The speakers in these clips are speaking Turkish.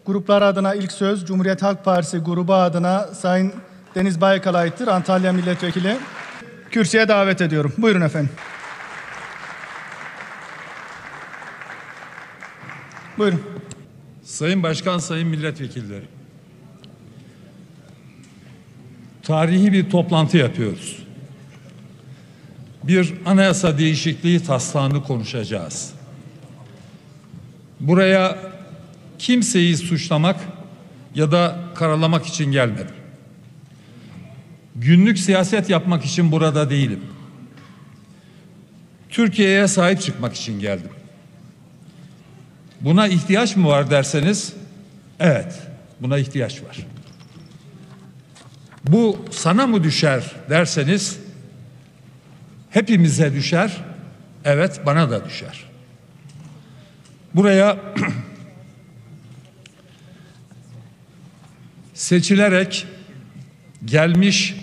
Gruplar adına ilk söz Cumhuriyet Halk Partisi grubu adına Sayın Deniz Baykal'a aittir. Antalya Milletvekili. Kürsüye davet ediyorum. Buyurun efendim. Buyurun. Sayın Başkan, sayın milletvekilleri. Tarihi bir toplantı yapıyoruz. Bir anayasa değişikliği taslağını konuşacağız. Buraya kimseyi suçlamak ya da karalamak için gelmedim. Günlük siyaset yapmak için burada değilim. Türkiye'ye sahip çıkmak için geldim. Buna ihtiyaç mı var derseniz, evet, buna ihtiyaç var. Bu sana mı düşer derseniz, hepimize düşer, evet bana da düşer. Buraya seçilerek gelmiş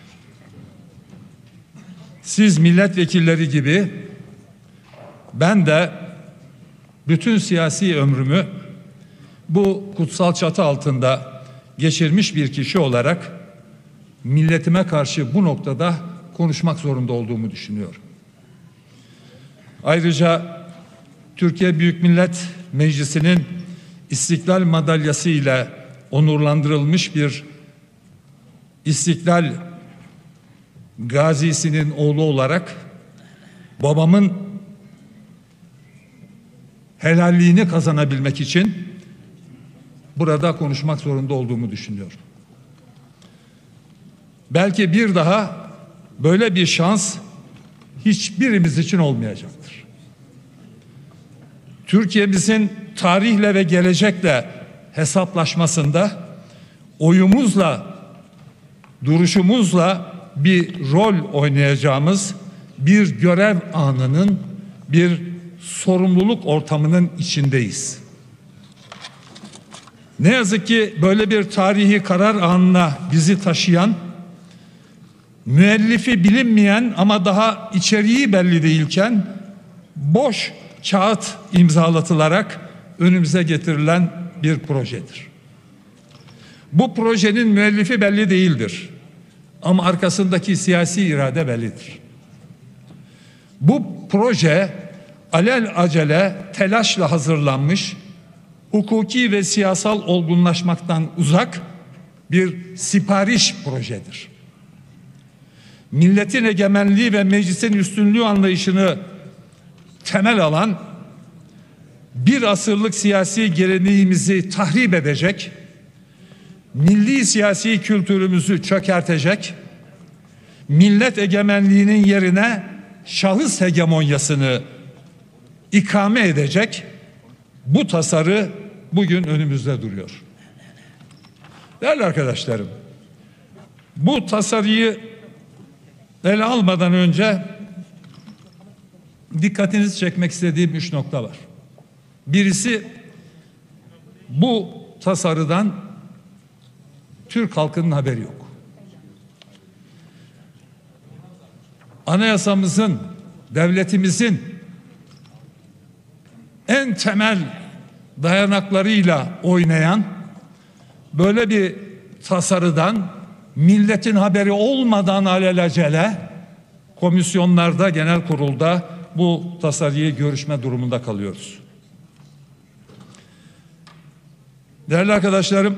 siz milletvekilleri gibi ben de bütün siyasi ömrümü bu kutsal çatı altında geçirmiş bir kişi olarak milletime karşı bu noktada konuşmak zorunda olduğumu düşünüyorum. Ayrıca Türkiye Büyük Millet Meclisi'nin İstiklal Madalyası ile onurlandırılmış bir İstiklal gazisinin oğlu olarak babamın helalliğini kazanabilmek için burada konuşmak zorunda olduğumu düşünüyorum. Belki bir daha böyle bir şans hiçbirimiz için olmayacaktır. Türkiye'mizin tarihle ve gelecekle hesaplaşmasında oyumuzla, duruşumuzla bir rol oynayacağımız bir görev anının, bir sorumluluk ortamının içindeyiz. Ne yazık ki böyle bir tarihi karar anına bizi taşıyan, müellifi bilinmeyen ama daha içeriği belli değilken boş kağıt imzalatılarak önümüze getirilen bir projedir. Bu projenin müellifi belli değildir ama arkasındaki siyasi irade bellidir. Bu proje alelacele telaşla hazırlanmış, hukuki ve siyasal olgunlaşmaktan uzak bir sipariş projedir. Milletin egemenliği ve meclisin üstünlüğü anlayışını temel alan, bir asırlık siyasi geleneğimizi tahrip edecek, milli siyasi kültürümüzü çökertecek, millet egemenliğinin yerine şahıs hegemonyasını ikame edecek bu tasarı bugün önümüzde duruyor. Değerli arkadaşlarım, bu tasarıyı ele almadan önce dikkatinizi çekmek istediğim 3 nokta var. Birisi, bu tasarıdan Türk halkının haberi yok. Anayasamızın, devletimizin en temel dayanaklarıyla oynayan böyle bir tasarıdan milletin haberi olmadan alelacele komisyonlarda, genel kurulda bu tasarıyı görüşme durumunda kalıyoruz. Değerli arkadaşlarım,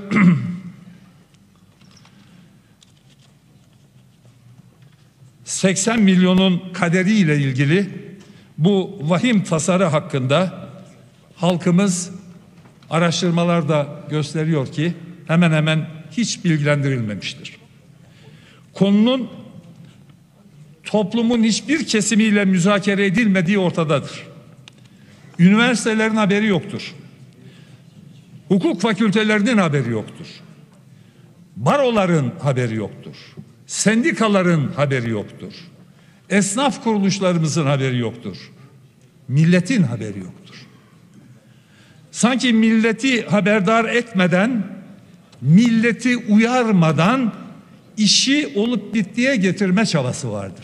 ...80 milyonun kaderiyle ilgili bu vahim tasarı hakkında halkımız araştırmalarda gösteriyor ki hemen hemen hiç bilgilendirilmemiştir. Konunun toplumun hiçbir kesimiyle müzakere edilmediği ortadadır. Üniversitelerin haberi yoktur. Hukuk fakültelerinin haberi yoktur. Baroların haberi yoktur. Sendikaların haberi yoktur. Esnaf kuruluşlarımızın haberi yoktur. Milletin haberi yoktur. Sanki milleti haberdar etmeden, milleti uyarmadan işi olup bittiye getirme çabası vardır.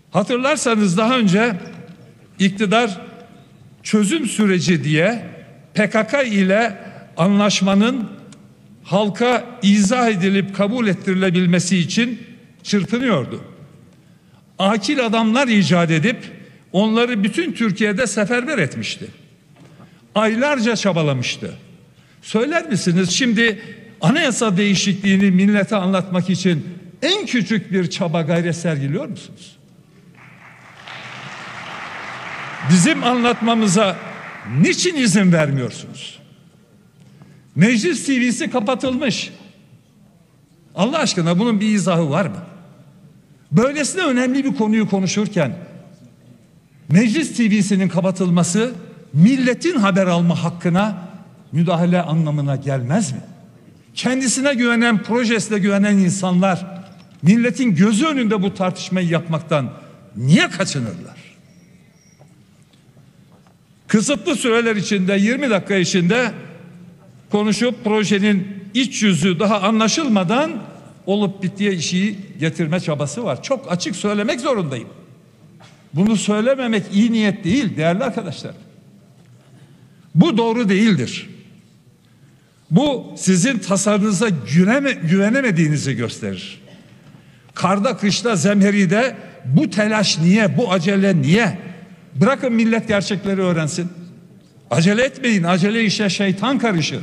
Hatırlarsanız daha önce iktidar çözüm süreci diye PKK ile anlaşmanın halka izah edilip kabul ettirilebilmesi için çırpınıyordu. Akil adamlar icat edip onları bütün Türkiye'de seferber etmişti. Aylarca çabalamıştı. Söyler misiniz, şimdi anayasa değişikliğini millete anlatmak için en küçük bir çaba gayret sergiliyor musunuz? Bizim anlatmamıza niçin izin vermiyorsunuz? Meclis TV'si kapatılmış. Allah aşkına bunun bir izahı var mı? Böylesine önemli bir konuyu konuşurken Meclis TV'sinin kapatılması milletin haber alma hakkına müdahale anlamına gelmez mi? Kendisine güvenen, projesine güvenen insanlar milletin gözü önünde bu tartışmayı yapmaktan niye kaçınırlar? Kısıtlı süreler içinde, 20 dakika içinde konuşup projenin iç yüzü daha anlaşılmadan olup bittiye işi getirme çabası var. Çok açık söylemek zorundayım. Bunu söylememek iyi niyet değil değerli arkadaşlar. Bu doğru değildir. Bu sizin tasarınıza güvenemediğinizi gösterir. Karda, kışta, zemheride bu telaş niye, bu acele niye? Bırakın millet gerçekleri öğrensin. Acele etmeyin, acele işe şeytan karışır.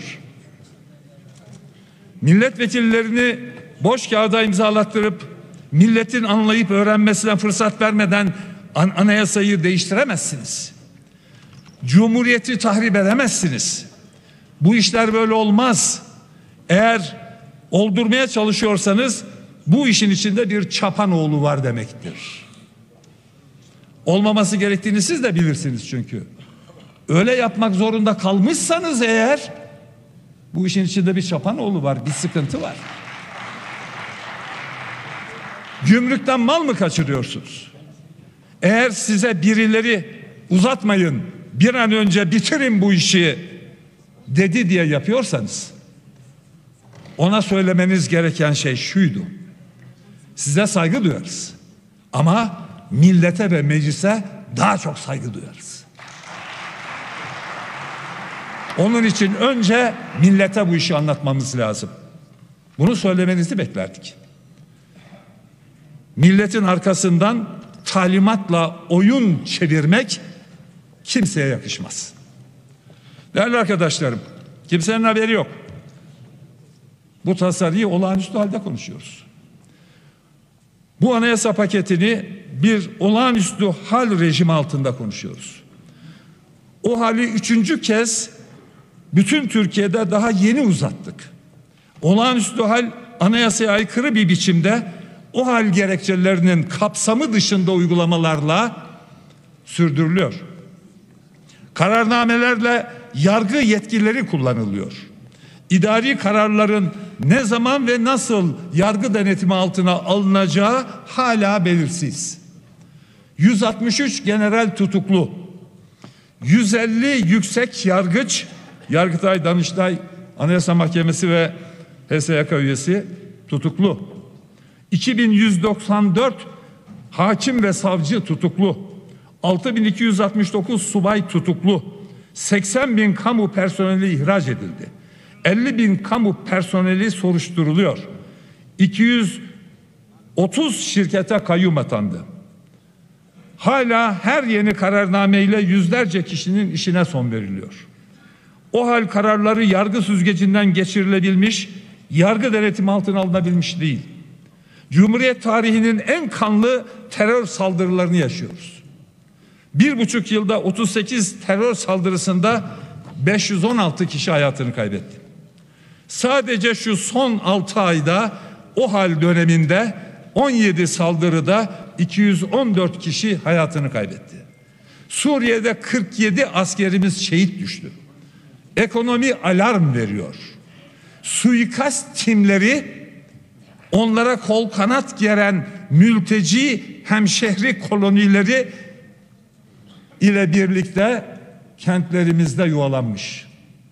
Milletvekillerini boş kağıda imzalattırıp milletin anlayıp öğrenmesine fırsat vermeden anayasayı değiştiremezsiniz. Cumhuriyeti tahrip edemezsiniz. Bu işler böyle olmaz. Eğer oldurmaya çalışıyorsanız bu işin içinde bir çapanoğlu var demektir. Olmaması gerektiğini siz de bilirsiniz çünkü. Öyle yapmak zorunda kalmışsanız eğer bu işin içinde bir çapanoğlu var, bir sıkıntı var. Gümrükten mal mı kaçırıyorsunuz? Eğer size birileri uzatmayın, bir an önce bitirin bu işi dedi diye yapıyorsanız ona söylemeniz gereken şey şuydu: size saygı duyarız ama millete ve meclise daha çok saygı duyarız. Onun için önce millete bu işi anlatmamız lazım. Bunu söylemenizi beklerdik. Milletin arkasından talimatla oyun çevirmek kimseye yakışmaz. Değerli arkadaşlarım, kimsenin haberi yok. Bu tasarıyı olağanüstü halde konuşuyoruz. Bu anayasa paketini bir olağanüstü hal rejimi altında konuşuyoruz. O hali 3. kez bütün Türkiye'de daha yeni uzattık. Olağanüstü hal anayasaya aykırı bir biçimde o hal gerekçelerinin kapsamı dışında uygulamalarla sürdürülüyor. Kararnamelerle yargı yetkileri kullanılıyor. İdari kararların ne zaman ve nasıl yargı denetimi altına alınacağı hala belirsiz. 163 general tutuklu, 150 yüksek yargıç, Yargıtay, Danıştay, Anayasa Mahkemesi ve HSYK üyesi tutuklu. 2194 hakim ve savcı tutuklu. 6269 subay tutuklu. 80.000 kamu personeli ihraç edildi. 50.000 kamu personeli soruşturuluyor. 230 şirkete kayyum atandı. Hala her yeni kararnameyle yüzlerce kişinin işine son veriliyor. O hal kararları yargı süzgecinden geçirilebilmiş, yargı denetimi altına alınabilmiş değil. Cumhuriyet tarihinin en kanlı terör saldırılarını yaşıyoruz. 1,5 yılda 38 terör saldırısında 516 kişi hayatını kaybetti. Sadece şu son 6 ayda o hal döneminde 17 saldırıda 214 kişi hayatını kaybetti. Suriye'de 47 askerimiz şehit düştü. Ekonomi alarm veriyor. Suikast timleri, onlara kol kanat geren mülteci hemşehri kolonileri ile birlikte kentlerimizde yuvalanmış.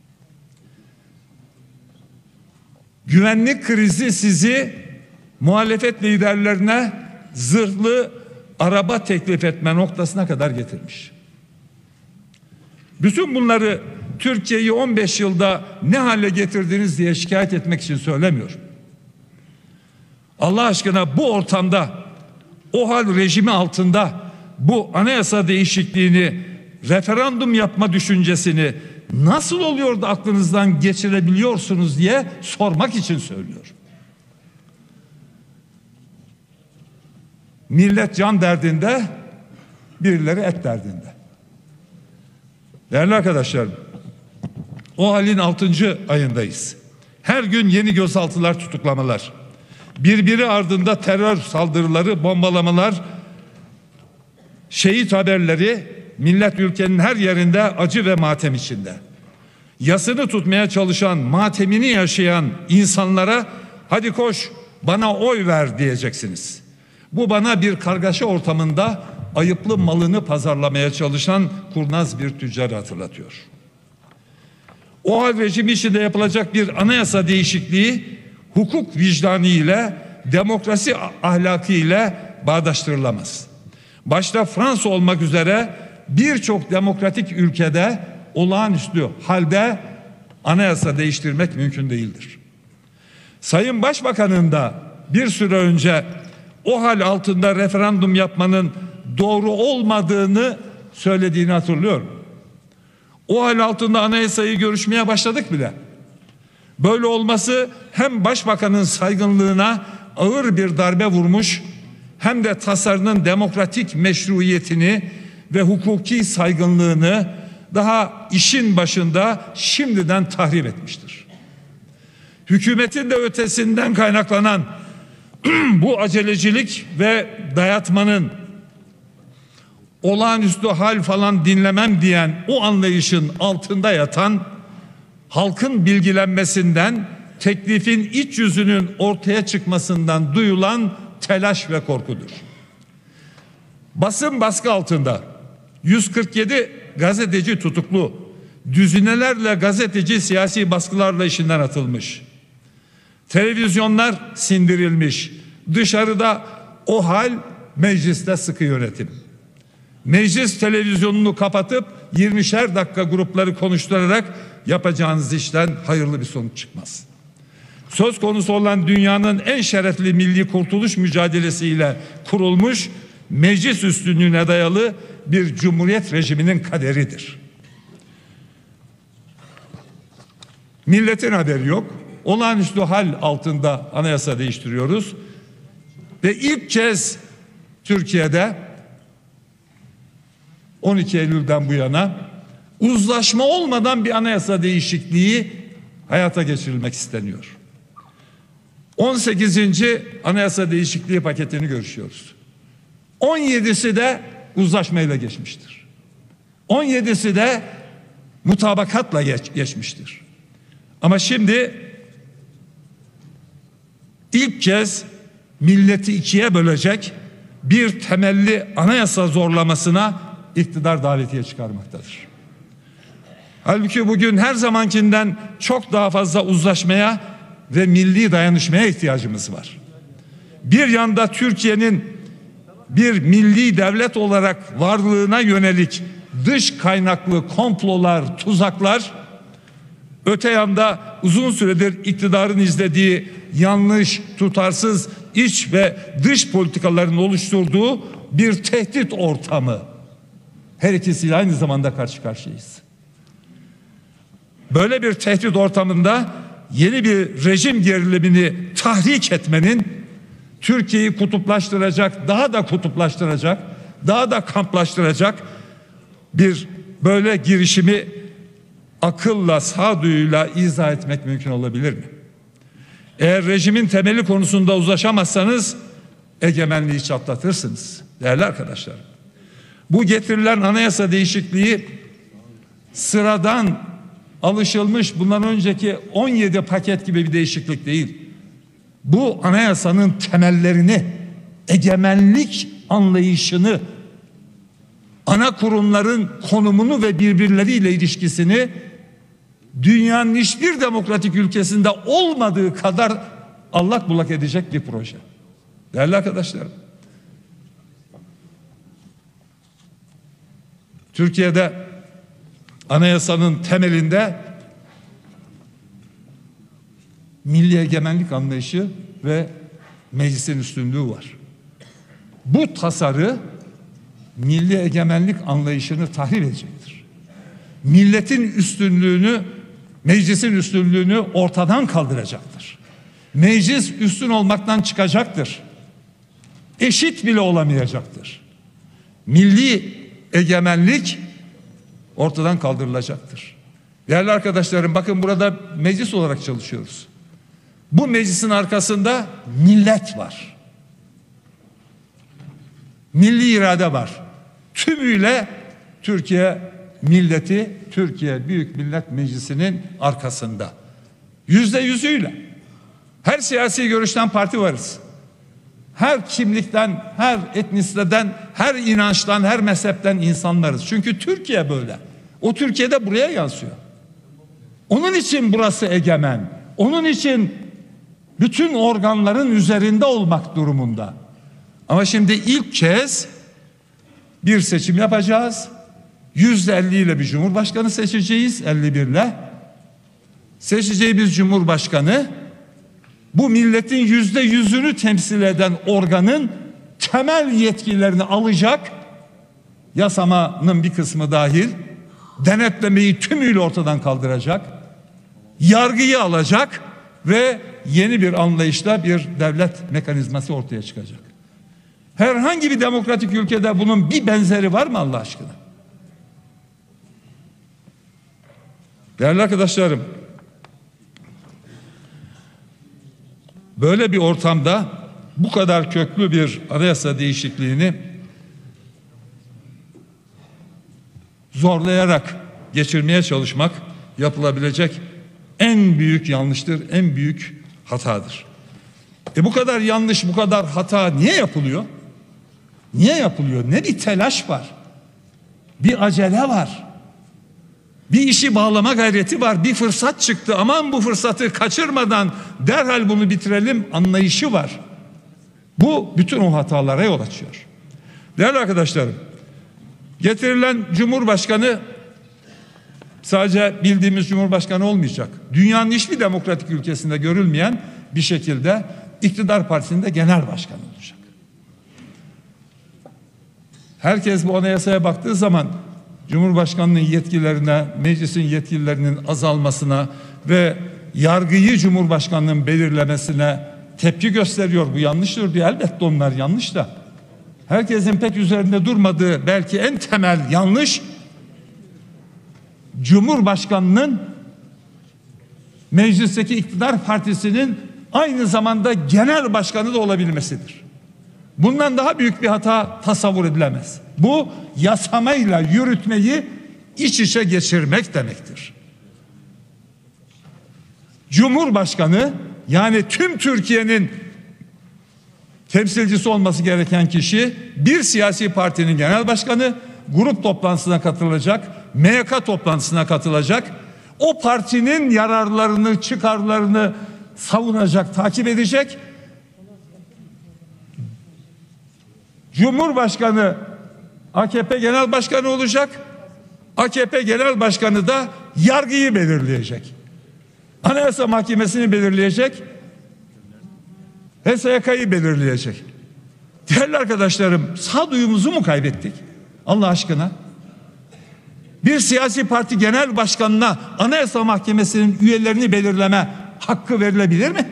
Güvenlik krizi sizi muhalefet liderlerine zırhlı araba teklif etme noktasına kadar getirmiş. Bütün bunları Türkiye'yi 15 yılda ne hale getirdiniz diye şikayet etmek için söylemiyor. Allah aşkına bu ortamda, o hal rejimi altında bu anayasa değişikliğini, referandum yapma düşüncesini nasıl oluyor da aklınızdan geçirebiliyorsunuz diye sormak için söylüyor. Millet can derdinde, birileri et derdinde. Değerli arkadaşlar, o halin 6. ayındayız. Her gün yeni gözaltılar, tutuklamalar, birbiri ardında terör saldırıları, bombalamalar, şehit haberleri, millet ülkenin her yerinde acı ve matem içinde. Yasını tutmaya çalışan, matemini yaşayan insanlara hadi koş bana oy ver diyeceksiniz. Bu bana bir kargaşa ortamında ayıplı malını pazarlamaya çalışan kurnaz bir tüccarı hatırlatıyor. O hal rejimi içinde yapılacak bir anayasa değişikliği hukuk vicdanı ile, demokrasi ahlakı ile bağdaştırılamaz. Başta Fransa olmak üzere birçok demokratik ülkede olağanüstü halde anayasa değiştirmek mümkün değildir. Sayın Başbakan'ın da bir süre önce o hal altında referandum yapmanın doğru olmadığını söylediğini hatırlıyorum. O hal altında anayasayı görüşmeye başladık bile. Böyle olması hem Başbakan'ın saygınlığına ağır bir darbe vurmuş, hem de tasarının demokratik meşruiyetini ve hukuki saygınlığını daha işin başında şimdiden tahrip etmiştir. Hükümetin de ötesinden kaynaklanan bu acelecilik ve dayatmanın, olağanüstü hal falan dinlemem diyen o anlayışın altında yatan, halkın bilgilenmesinden, teklifin iç yüzünün ortaya çıkmasından duyulan telaş ve korkudur. Basın baskı altında 147 gazeteci tutuklu, düzinelerle gazeteci siyasi baskılarla işinden atılmış. Televizyonlar sindirilmiş. Dışarıda o hal, mecliste sıkı yönetim. Meclis televizyonunu kapatıp 20'şer dakika grupları konuşturarak yapacağınız işten hayırlı bir sonuç çıkmaz. Söz konusu olan dünyanın en şerefli milli kurtuluş mücadelesiyle kurulmuş, meclis üstünlüğüne dayalı bir cumhuriyet rejiminin kaderidir. Milletin haberi yok. Olağanüstü hal altında anayasa değiştiriyoruz. Ve ilk kez Türkiye'de 12 Eylül'den bu yana uzlaşma olmadan bir anayasa değişikliği hayata geçirilmek isteniyor. 18. anayasa değişikliği paketini görüşüyoruz. 17'si de uzlaşmayla geçmiştir. 17'si de mutabakatla geçmiştir. Ama şimdi ilk kez milleti ikiye bölecek bir temelli anayasa zorlamasına iktidar davetiye çıkarmaktadır. Halbuki bugün her zamankinden çok daha fazla uzlaşmaya ve milli dayanışmaya ihtiyacımız var. Bir yanda Türkiye'nin bir milli devlet olarak varlığına yönelik dış kaynaklı komplolar, tuzaklar, öte yanda uzun süredir iktidarın izlediği yanlış, tutarsız iç ve dış politikaların oluşturduğu bir tehdit ortamı. Her ikisiyle aynı zamanda karşı karşıyayız. Böyle bir tehdit ortamında yeni bir rejim gerilimini tahrik etmenin Türkiye'yi kutuplaştıracak, daha da kutuplaştıracak, daha da kamplaştıracak bir böyle girişimi akılla, sağduyuyla izah etmek mümkün olabilir mi? Eğer rejimin temeli konusunda uzlaşamazsanız egemenliği çatlatırsınız değerli arkadaşlar. Bu getirilen anayasa değişikliği sıradan alışılmış bundan önceki 17 paket gibi bir değişiklik değil. Bu anayasanın temellerini, egemenlik anlayışını, ana kurumların konumunu ve birbirleriyle ilişkisini dünyanın hiçbir demokratik ülkesinde olmadığı kadar allak bullak edecek bir proje. Değerli arkadaşlarım, Türkiye'de Anayasanın temelinde milli egemenlik anlayışı ve meclisin üstünlüğü var. Bu tasarı milli egemenlik anlayışını tahrip edecektir. Milletin üstünlüğünü, meclisin üstünlüğünü ortadan kaldıracaktır. Meclis üstün olmaktan çıkacaktır. Eşit bile olamayacaktır. Milli egemenlik ortadan kaldırılacaktır. Değerli arkadaşlarım, bakın burada meclis olarak çalışıyoruz. Bu meclisin arkasında millet var. Milli irade var. Tümüyle Türkiye milleti, Türkiye Büyük Millet Meclisi'nin arkasında. %100'üyle. Her siyasi görüşten parti varız. Her kimlikten, her etnisiteden, her inançtan, her mezhepten insanlarız. Çünkü Türkiye böyle. O Türkiye'de buraya yansıyor. Onun için burası egemen. Onun için bütün organların üzerinde olmak durumunda. Ama şimdi ilk kez bir seçim yapacağız. %50 ile bir cumhurbaşkanı seçeceğiz, 51 ile. Seçeceğimiz cumhurbaşkanı bu milletin %100'ünü temsil eden organın temel yetkilerini alacak, yasamanın bir kısmı dahil, denetlemeyi tümüyle ortadan kaldıracak, yargıyı alacak ve yeni bir anlayışla bir devlet mekanizması ortaya çıkacak. Herhangi bir demokratik ülkede bunun bir benzeri var mı Allah aşkına? Değerli arkadaşlarım, böyle bir ortamda bu kadar köklü bir anayasa değişikliğini zorlayarak geçirmeye çalışmak yapılabilecek en büyük yanlıştır, en büyük hatadır. Bu kadar yanlış, bu kadar hata niye yapılıyor? Niye yapılıyor? Ne bir telaş var, bir acele var, bir işi bağlama gayreti var, bir fırsat çıktı, aman bu fırsatı kaçırmadan derhal bunu bitirelim anlayışı var. Bu bütün o hatalara yol açıyor. Değerli arkadaşlarım, getirilen Cumhurbaşkanı sadece bildiğimiz Cumhurbaşkanı olmayacak. Dünyanın hiçbir demokratik ülkesinde görülmeyen bir şekilde iktidar partisinde genel başkan olacak. Herkes bu anayasaya baktığı zaman Cumhurbaşkanının yetkilerine, meclisin yetkilerinin azalmasına ve yargıyı Cumhurbaşkanının belirlemesine tepki gösteriyor. Bu yanlıştır diyor. Elbette onlar yanlış da. Herkesin pek üzerinde durmadığı belki en temel yanlış, Cumhurbaşkanının meclisteki iktidar partisinin aynı zamanda genel başkanı da olabilmesidir. Bundan daha büyük bir hata tasavvur edilemez. Bu yasamayla yürütmeyi iç içe geçirmek demektir. Cumhurbaşkanı, yani tüm Türkiye'nin temsilcisi olması gereken kişi, bir siyasi partinin genel başkanı, grup toplantısına katılacak, MYK toplantısına katılacak, o partinin yararlarını, çıkarlarını savunacak, takip edecek. Cumhurbaşkanı AKP Genel Başkanı olacak. AKP Genel Başkanı da yargıyı belirleyecek. Anayasa Mahkemesi'ni belirleyecek. HSYK'yı belirleyecek. Değerli arkadaşlarım, sağduyumuzu mu kaybettik? Allah aşkına. Bir siyasi parti genel başkanına Anayasa Mahkemesi'nin üyelerini belirleme hakkı verilebilir mi?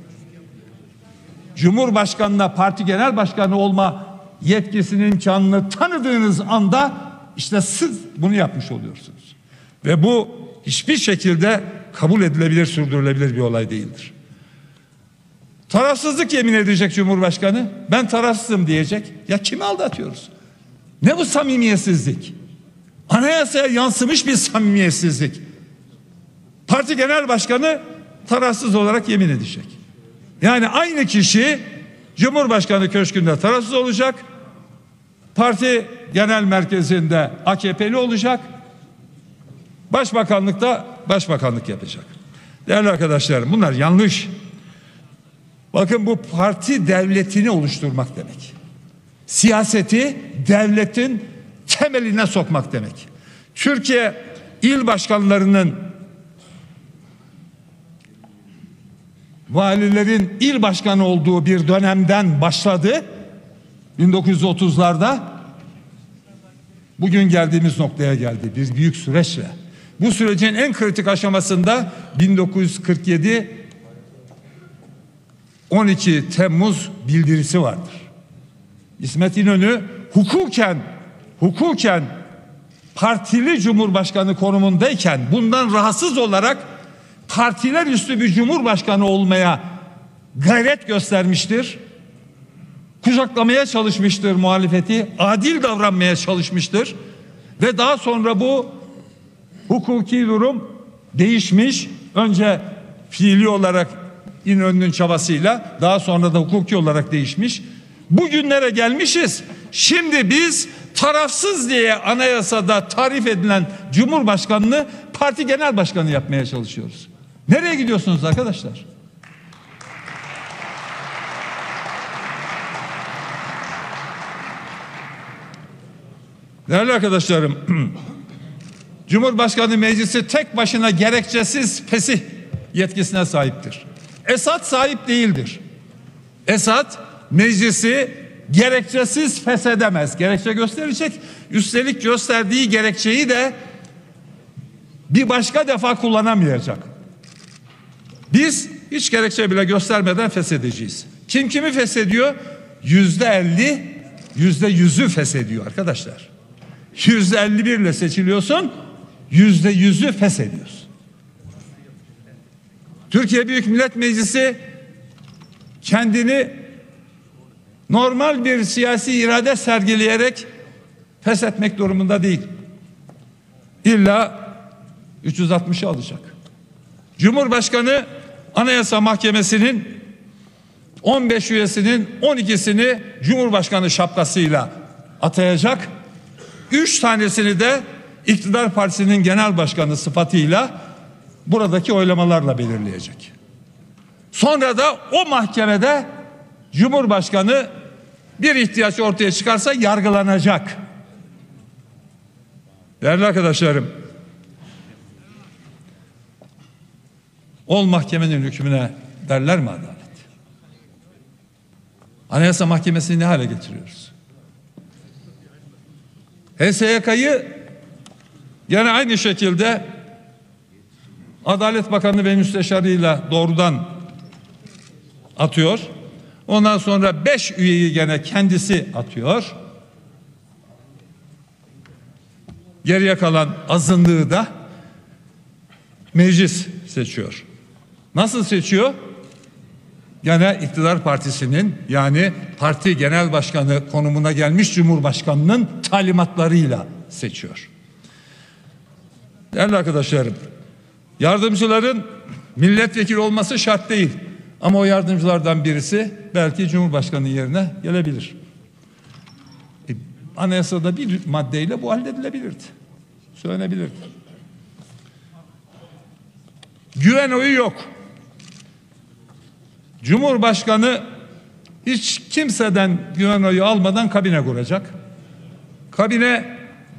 Cumhurbaşkanına parti genel başkanı olma yetkisinin imkanını tanıdığınız anda işte siz bunu yapmış oluyorsunuz. Ve bu hiçbir şekilde kabul edilebilir, sürdürülebilir bir olay değildir. Tarafsızlık yemin edecek Cumhurbaşkanı. Ben tarafsızım diyecek. Ya kimi aldatıyoruz? Ne bu samimiyetsizlik? Anayasaya yansımış bir samimiyetsizlik. Parti genel başkanı tarafsız olarak yemin edecek. Yani aynı kişi Cumhurbaşkanı köşkünde tarafsız olacak. Parti genel merkezinde AKP'li olacak. Başbakanlıkta başbakanlık yapacak. Değerli arkadaşlarım, bunlar yanlış. Bakın, bu parti devletini oluşturmak demek. Siyaseti devletin temeline sokmak demek. Türkiye il başkanlarının, valilerin il başkanı olduğu bir dönemden başladı 1930'larda. Bugün geldiğimiz noktaya geldi bir büyük süreçle. Bu sürecin en kritik aşamasında 1947 12 Temmuz bildirisi vardır. İsmet İnönü hukuken partili cumhurbaşkanı konumundayken bundan rahatsız olarak partiler üstü bir cumhurbaşkanı olmaya gayret göstermiştir. Kucaklamaya çalışmıştır muhalefeti, adil davranmaya çalışmıştır ve daha sonra bu hukuki durum değişmiş. Önce fiili olarak İnönü'nün çabasıyla, daha sonra da hukuki olarak değişmiş. Bugünlere gelmişiz. Şimdi biz tarafsız diye anayasada tarif edilen Cumhurbaşkanını parti genel başkanı yapmaya çalışıyoruz. Nereye gidiyorsunuz arkadaşlar? Değerli arkadaşlarım, Cumhurbaşkanı Meclisi tek başına gerekçesiz fesih yetkisine sahiptir. Esad sahip değildir. Esad meclisi gerekçesiz feshedemez. Gerekçe gösterecek. Üstelik gösterdiği gerekçeyi de bir başka defa kullanamayacak. Biz hiç gerekçe bile göstermeden feshedeceğiz. Kim kimi feshediyor? %50, %100'ü feshediyor arkadaşlar. %51 ile seçiliyorsun, %100'ü feshediyorsun. Türkiye Büyük Millet Meclisi kendini normal bir siyasi irade sergileyerek feshetmek durumunda değil. İlla 360'ı alacak. Cumhurbaşkanı Anayasa Mahkemesi'nin 15 üyesinin 12'sini Cumhurbaşkanı şapkasıyla atayacak. 3 tanesini de iktidar partisinin genel başkanı sıfatıyla buradaki oylamalarla belirleyecek. Sonra da o mahkemede Cumhurbaşkanı bir ihtiyaç ortaya çıkarsa yargılanacak. Değerli arkadaşlarım, ol mahkemenin hükmüne derler mi adalet? Anayasa Mahkemesi'ni ne hale getiriyoruz? HSYK'yı yine aynı şekilde Adalet Bakanı ve müsteşarıyla doğrudan atıyor. Ondan sonra 5 üyeyi gene kendisi atıyor. Geriye kalan azınlığı da meclis seçiyor. Nasıl seçiyor? Gene iktidar partisinin, yani parti genel başkanı konumuna gelmiş Cumhurbaşkanının talimatlarıyla seçiyor. Değerli arkadaşlarım, yardımcıların milletvekili olması şart değil. Ama o yardımcılardan birisi belki Cumhurbaşkanı yerine gelebilir. Anayasada bir maddeyle bu halledilebilirdi. Söylenebilirdi. Güven oyu yok. Cumhurbaşkanı hiç kimseden güven oyu almadan kabine kuracak. Kabine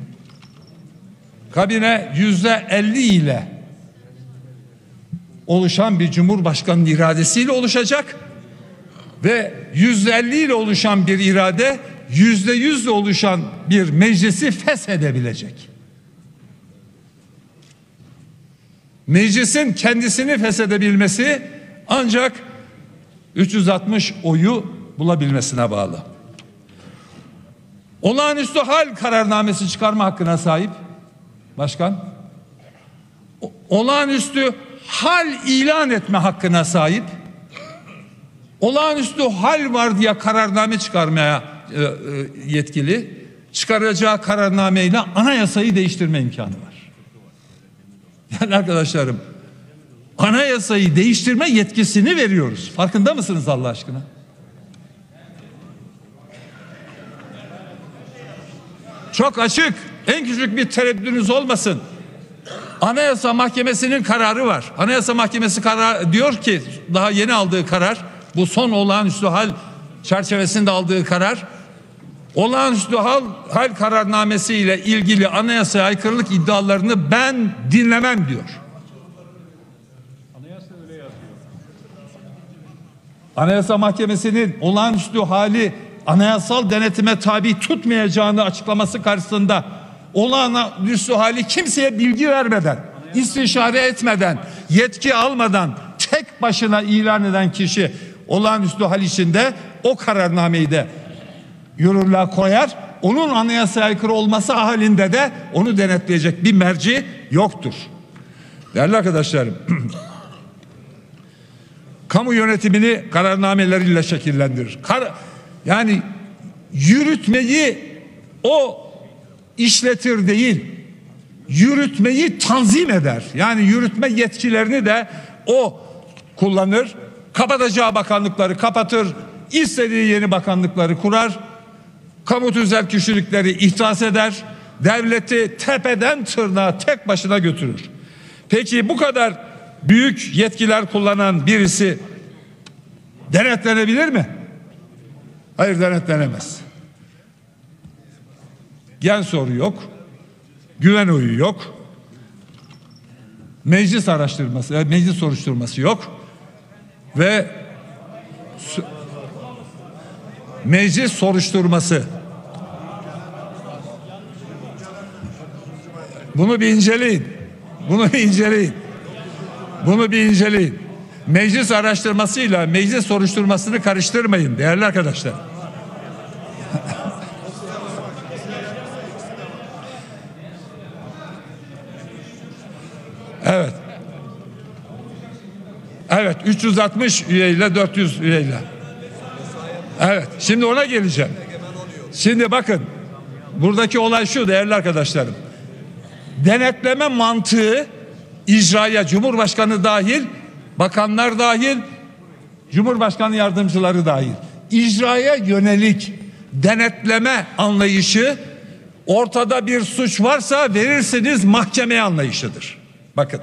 %50 ile oluşan bir Cumhurbaşkanı'nın iradesiyle oluşacak ve %50 ile oluşan bir irade %100 ile oluşan bir meclisi feshedebilecek. Meclisin kendisini feshedebilmesi ancak 360 oyu bulabilmesine bağlı. Olağanüstü hal kararnamesi çıkarma hakkına sahip başkan. Olağanüstü hal ilan etme hakkına sahip. Olağanüstü hal var diye kararname çıkarmaya yetkili. Çıkaracağı kararnameyle anayasayı değiştirme imkanı var. Yani arkadaşlarım, anayasayı değiştirme yetkisini veriyoruz. Farkında mısınız Allah aşkına? Çok açık, en küçük bir tereddütünüz olmasın. Anayasa Mahkemesi'nin kararı var. Anayasa Mahkemesi kararı diyor ki, daha yeni aldığı karar, bu son olağanüstü hal çerçevesinde aldığı karar, olağanüstü hal kararnamesi ile ilgili anayasaya aykırılık iddialarını ben dinlemem diyor. Anayasa Mahkemesi'nin olağanüstü hali anayasal denetime tabi tutmayacağını açıklaması karşısında olağanüstü hali kimseye bilgi vermeden, istişare etmeden, yetki almadan tek başına ilan eden kişi olağanüstü hal içinde o kararnameyi de yürürlüğe koyar. Onun anayasaya aykırı olması halinde de onu denetleyecek bir merci yoktur. Değerli arkadaşlarım, kamu yönetimini kararnameleriyle şekillendirir. Yani yürütmeyi o işletir değil, yürütmeyi tanzim eder. Yani yürütme yetkilerini de o kullanır. Kapatacağı bakanlıkları kapatır, istediği yeni bakanlıkları kurar, kamu tüzel kişilikleri ihdas eder, devleti tepeden tırnağa tek başına götürür. Peki bu kadar büyük yetkiler kullanan birisi denetlenebilir mi? Hayır, denetlenemez. Gen soru yok, güven oyu yok, meclis araştırması, meclis soruşturması yok ve meclis soruşturması. Bunu bir inceleyin. Bunu bir inceleyin. Bunu bir inceleyin. Meclis araştırmasıyla meclis soruşturmasını karıştırmayın değerli arkadaşlar. Evet. Evet, 360 üyeyle 400 üyeyle. Evet, şimdi ona geleceğim. Şimdi bakın, buradaki olay şu değerli arkadaşlarım. Denetleme mantığı icraya Cumhurbaşkanı dahil, bakanlar dahil, Cumhurbaşkanı yardımcıları dahil, icraya yönelik denetleme anlayışı ortada bir suç varsa verirsiniz mahkemeye anlayışıdır. Bakın.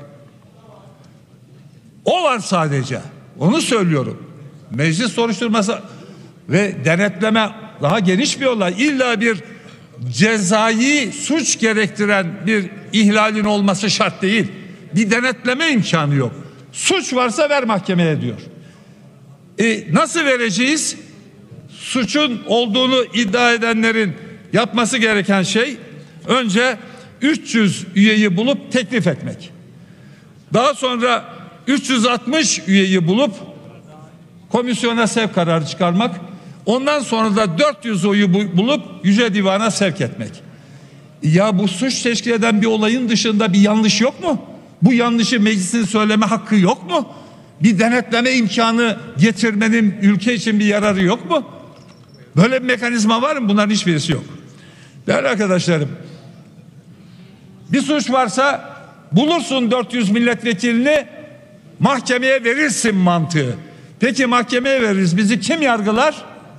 O var sadece. Onu söylüyorum. Meclis soruşturması ve denetleme daha geniş bir olay. İlla bir cezai suç gerektiren bir ihlalin olması şart değil. Bir denetleme imkanı yok. Suç varsa ver mahkemeye diyor. Nasıl vereceğiz? Suçun olduğunu iddia edenlerin yapması gereken şey önce 300 üyeyi bulup teklif etmek. Daha sonra 360 üyeyi bulup komisyona sevk kararı çıkarmak. Ondan sonra da 400 oyu bulup Yüce Divan'a sevk etmek. Ya bu suç teşkil eden bir olayın dışında bir yanlış yok mu? Bu yanlışı meclisin söyleme hakkı yok mu? Bir denetleme imkanı getirmenin ülke için bir yararı yok mu? Böyle bir mekanizma var mı? Bunların hiçbirisi yok. Değerli arkadaşlarım, bir suç varsa bulursun 400 milletvekilini, mahkemeye verirsin mantığı. Peki mahkemeye veririz, bizi kim yargılar?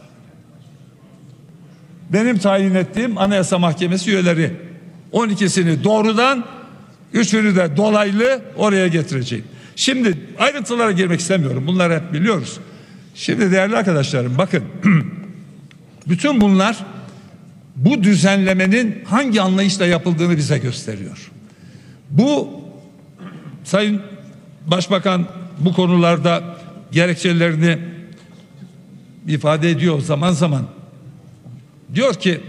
Benim tayin ettiğim Anayasa Mahkemesi üyeleri. 12'sini doğrudan, 3'ünü de dolaylı oraya getireceğim. Şimdi ayrıntılara girmek istemiyorum. Bunları hep biliyoruz. Şimdi değerli arkadaşlarım bakın. Bütün bunlar bu düzenlemenin hangi anlayışla yapıldığını bize gösteriyor. Bu Sayın Başbakan bu konularda gerekçelerini ifade ediyor zaman zaman. Diyor ki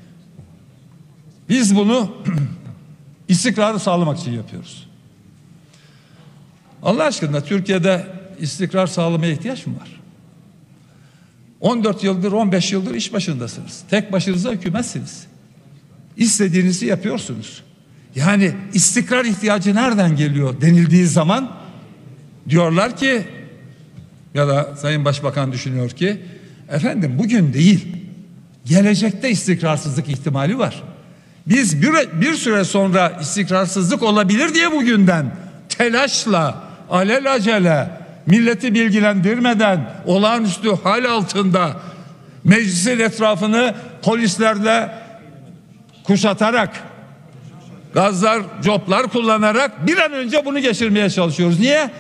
biz bunu istikrarı sağlamak için yapıyoruz. Allah aşkına Türkiye'de istikrar sağlamaya ihtiyaç mı var? 14 yıldır 15 yıldır iş başındasınız. Tek başınıza hükümetsiniz. İstediğinizi yapıyorsunuz. Yani istikrar ihtiyacı nereden geliyor denildiği zaman diyorlar ki ya da Sayın Başbakan düşünüyor ki efendim bugün değil gelecekte istikrarsızlık ihtimali var. Biz bir süre sonra istikrarsızlık olabilir diye bugünden telaşla, alelacele, milleti bilgilendirmeden, olağanüstü hal altında meclisin etrafını polislerle kuşatarak, gazlar, coplar kullanarak bir an önce bunu geçirmeye çalışıyoruz. Niye?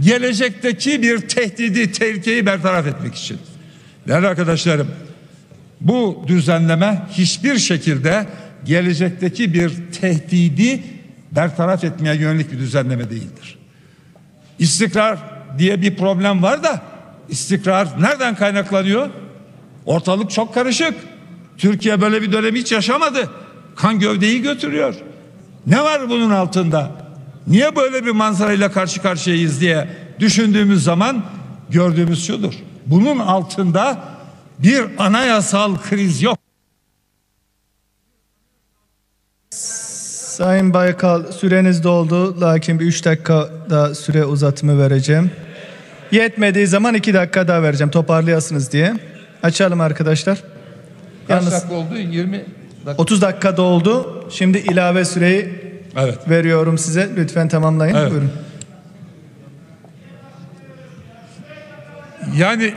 Gelecekteki bir tehdidi, tehlikeyi bertaraf etmek için. Değerli arkadaşlarım, Bu düzenleme hiçbir şekilde gelecekteki bir tehdidi bertaraf etmeye yönelik bir düzenleme değildir. İstikrar diye bir problem var da istikrar nereden kaynaklanıyor? Ortalık çok karışık. Türkiye böyle bir dönemi hiç yaşamadı. Kan gövdeyi götürüyor. Ne var bunun altında? Niye böyle bir manzarayla karşı karşıyayız diye düşündüğümüz zaman gördüğümüz şudur. Bunun altında bir anayasal kriz yok. Sayın Baykal, süreniz doldu. Lakin bir 3 dakika da süre uzatımı vereceğim. Yetmediği zaman 2 dakika daha vereceğim. Toparlayasınız diye. Açalım arkadaşlar. Kaç dakika oldu? 20 dakika. 30 dakika doldu. Şimdi ilave süreyi veriyorum size. Lütfen tamamlayın. Evet. Buyurun. Yani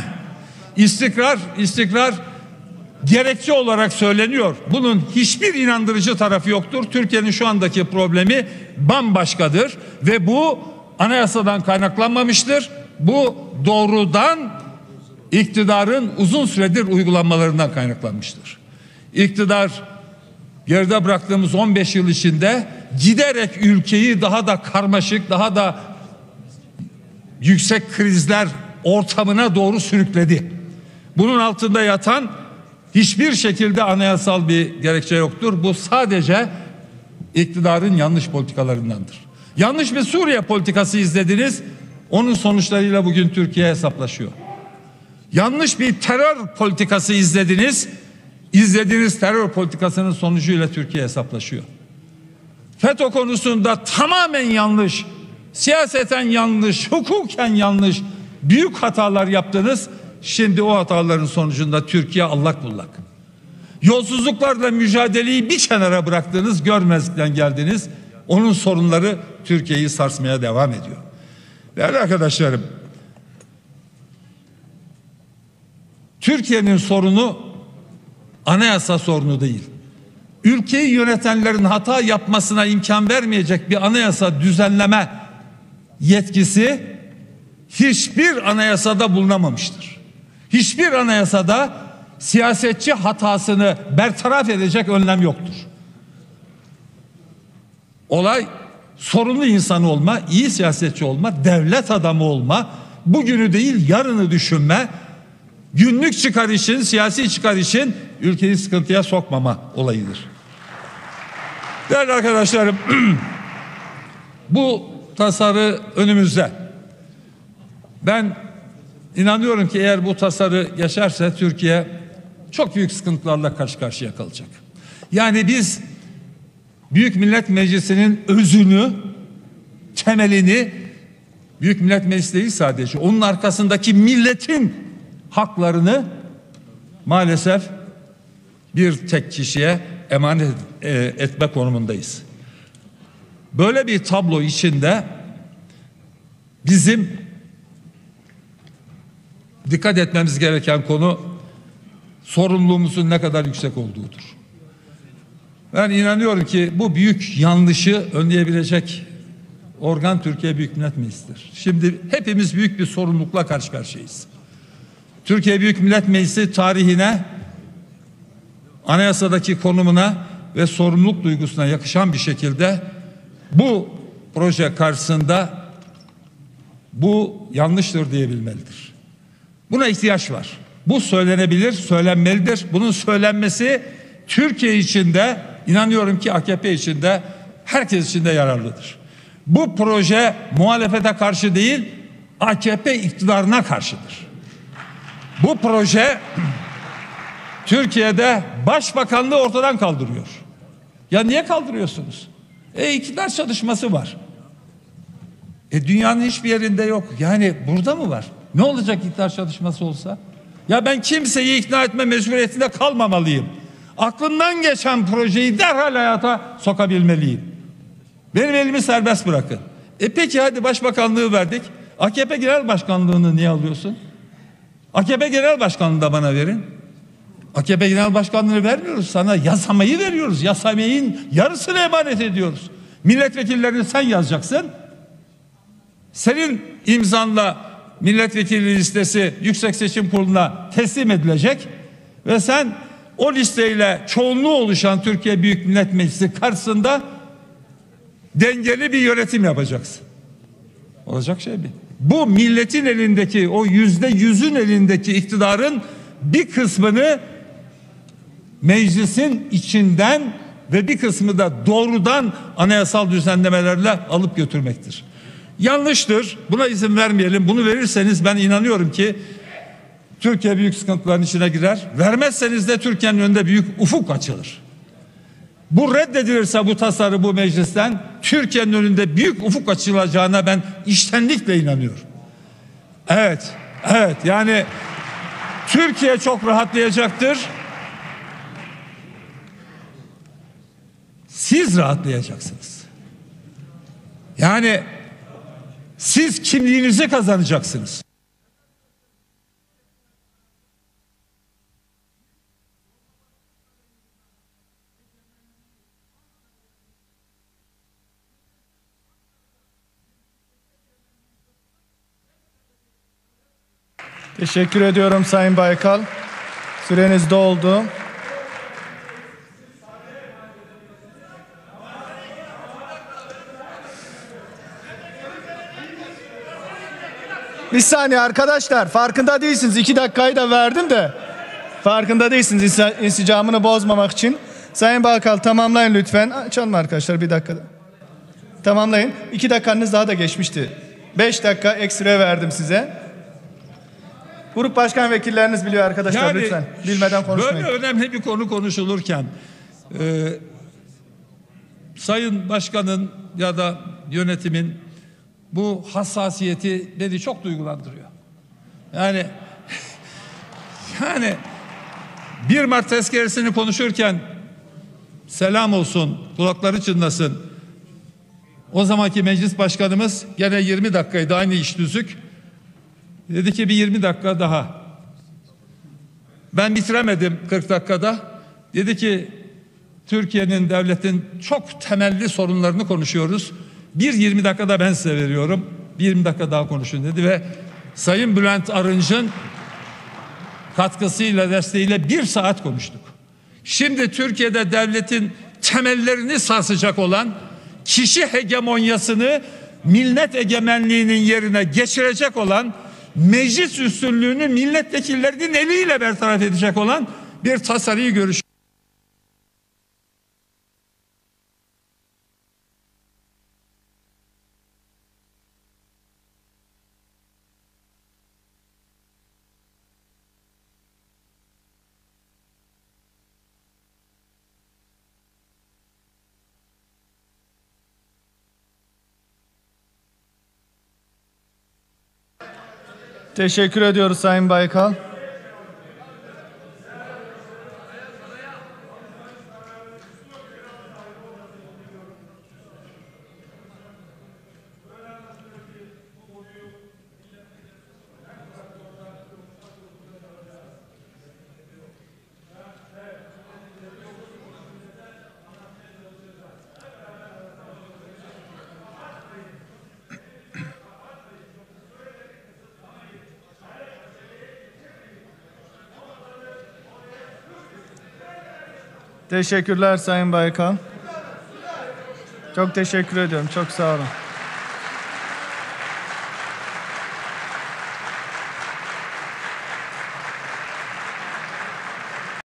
istikrar gerekçe olarak söyleniyor. Bunun hiçbir inandırıcı tarafı yoktur. Türkiye'nin şu andaki problemi bambaşkadır ve bu anayasadan kaynaklanmamıştır. Bu doğrudan iktidarın uzun süredir uygulanmalarından kaynaklanmıştır. İktidar geride bıraktığımız 15 yıl içinde giderek ülkeyi daha da karmaşık, daha da yüksek krizler ortamına doğru sürükledi. Bunun altında yatan hiçbir şekilde anayasal bir gerekçe yoktur. Bu sadece iktidarın yanlış politikalarındandır. Yanlış bir Suriye politikası izlediniz. Onun sonuçlarıyla bugün Türkiye hesaplaşıyor. Yanlış bir terör politikası izlediniz. İzlediğiniz terör politikasının sonucuyla Türkiye hesaplaşıyor. FETÖ konusunda tamamen yanlış, siyaseten yanlış, hukuken yanlış büyük hatalar yaptınız. Şimdi o hataların sonucunda Türkiye allak bullak. Yolsuzluklarla mücadeleyi bir kenara bıraktınız, görmezlikten geldiniz. Onun sorunları Türkiye'yi sarsmaya devam ediyor. Değerli arkadaşlarım, Türkiye'nin sorunu anayasa sorunu değil. Ülkeyi yönetenlerin hata yapmasına imkan vermeyecek bir anayasa düzenleme yetkisi hiçbir anayasada bulunamamıştır. Hiçbir anayasada siyasetçi hatasını bertaraf edecek önlem yoktur. Olay sorumlu insan olma, iyi siyasetçi olma, devlet adamı olma, bugünü değil yarını düşünme, günlük çıkar için, siyasi çıkar için ülkeyi sıkıntıya sokmama olayıdır. Değerli arkadaşlarım, bu tasarı önümüzde. Ben inanıyorum ki eğer bu tasarı geçerse Türkiye çok büyük sıkıntılarla karşı karşıya kalacak. Yani biz Büyük Millet Meclisi'nin özünü, temelini, Büyük Millet Meclisi değil sadece, onun arkasındaki milletin haklarını maalesef bir tek kişiye emanet etme konumundayız. Böyle bir tablo içinde bizim dikkat etmemiz gereken konu sorumluluğumuzun ne kadar yüksek olduğudur. Ben inanıyorum ki bu büyük yanlışı önleyebilecek organ Türkiye Büyük Millet Meclisi'dir. Şimdi hepimiz büyük bir sorumlulukla karşı karşıyayız. Türkiye Büyük Millet Meclisi tarihine, anayasadaki konumuna ve sorumluluk duygusuna yakışan bir şekilde bu proje karşısında bu yanlıştır diyebilmelidir. Buna ihtiyaç var. Bu söylenebilir, söylenmelidir. Bunun söylenmesi Türkiye içinde, inanıyorum ki AKP içinde, herkes için de yararlıdır. Bu proje muhalefete karşı değil, AKP iktidarına karşıdır. Bu proje Türkiye'de başbakanlığı ortadan kaldırıyor. Ya niye kaldırıyorsunuz? İktidar çatışması var. Dünyanın hiçbir yerinde yok. Yani burada mı var? Ne olacak iktidar çatışması olsa? Ya ben kimseyi ikna etme mecburiyetinde kalmamalıyım. Aklımdan geçen projeyi derhal hayata sokabilmeliyim. Benim elimi serbest bırakın. Peki hadi başbakanlığı verdik. AKP Genel Başkanlığı'nı niye alıyorsun? AKP Genel Başkanlığı'nı da bana verin. AKP Genel Başkanlığı'nı vermiyoruz sana. Yasamayı veriyoruz. Yasamayın yarısını emanet ediyoruz. Milletvekillerini sen yazacaksın. Senin imzanla milletvekili listesi Yüksek Seçim Kurulu'na teslim edilecek Ve sen o listeyle çoğunluğu oluşan Türkiye Büyük Millet Meclisi karşısında dengeli bir yönetim yapacaksın. Olacak şey mi? Bu milletin elindeki, o %100'ün elindeki iktidarın bir kısmını meclisin içinden ve bir kısmı da doğrudan anayasal düzenlemelerle alıp götürmektir. Yanlıştır. Buna izin vermeyelim. Bunu verirseniz ben inanıyorum ki Türkiye büyük sıkıntıların içine girer. Vermezseniz de Türkiye'nin önünde büyük ufuk açılır. Bu reddedilirse bu tasarı bu meclisten Türkiye'nin önünde büyük ufuk açılacağına ben içtenlikle inanıyorum. Evet, evet, yani Türkiye çok rahatlayacaktır. Siz rahatlayacaksınız. Yani siz kimliğinizi kazanacaksınız. Teşekkür ediyorum Sayın Baykal. Süreniz doldu. Bir saniye arkadaşlar, farkında değilsiniz. 2 dakikayı da verdim de farkında değilsiniz insicamını bozmamak için. Sayın Baykal tamamlayın lütfen. Açalım arkadaşlar bir dakikada. Tamamlayın. 2 dakikanız daha da geçmişti. 5 dakika ekstra verdim size. Grup başkan vekilleriniz biliyor arkadaşlar, yani, lütfen. Bilmeden konuşmayın. Böyle önemli bir konu konuşulurken Sayın Başkan'ın ya da yönetimin bu hassasiyeti beni çok duygulandırıyor. Yani 1 Mart tezkeresini konuşurken selam olsun, kulakları çınlasın. O zamanki meclis başkanımız gene 20 dakikaydı, aynı iş düzük. Dedi ki bir 20 dakika daha. Ben bitiremedim 40 dakikada. Dedi ki Türkiye'nin, devletin çok temelli sorunlarını konuşuyoruz. 20 dakikada ben size veriyorum. 20 dakika daha konuşun dedi ve Sayın Bülent Arınç'ın katkısıyla, desteğiyle 1 saat konuştuk. Şimdi Türkiye'de devletin temellerini sarsacak olan, kişi hegemonyasını millet egemenliğinin yerine geçirecek olan, meclis üstünlüğünü milletvekillerinin eliyle bertaraf edecek olan bir tasarıyı görüşüyoruz. Teşekkür ediyoruz Sayın Baykal. Teşekkürler Sayın Baykal. Çok teşekkür ediyorum. Çok sağ olun.